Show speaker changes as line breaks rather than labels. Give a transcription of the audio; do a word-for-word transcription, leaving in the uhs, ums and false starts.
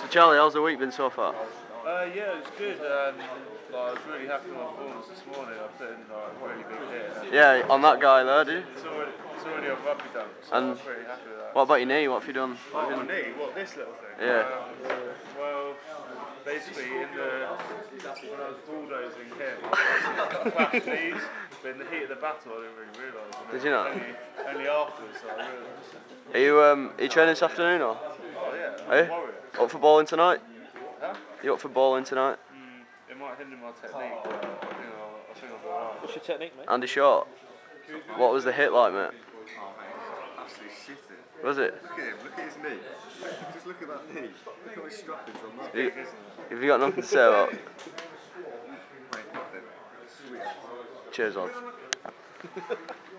So Charlie, how's the week been so far?
Uh, yeah, it was good. Um, like, I was really happy with my performance this morning. I put in like, a really big hit.
Yeah, on that guy there, do you?
It's already, it's already on rugby done, so
And
I'm pretty happy with that.
What about your knee? What have you done?
Oh, my knee? What, this little thing?
Yeah.
Um, well, basically, in the, when I was bulldozing him, I flashed knees, but in the heat of the battle, I didn't really realise.
Did you not?
Only, only afterwards, so I realised.
Are you um, are you training this afternoon or?
Oh yeah,
Are you?
Warrior.
Up for bowling tonight?
Huh?
You up for bowling tonight?
Mm, it might hinder my technique, but I think I'll, I think I'll be alright.
What's your technique, mate?
Andy Short. What was the hit like, mate?
Oh, mate, absolutely shitting.
Was it?
Look at him, look at his knee. Just look at that knee. Look how his strappings on that.
You, have you got nothing to say about it?
Mate, nothing. Sweet.
Cheers, lads.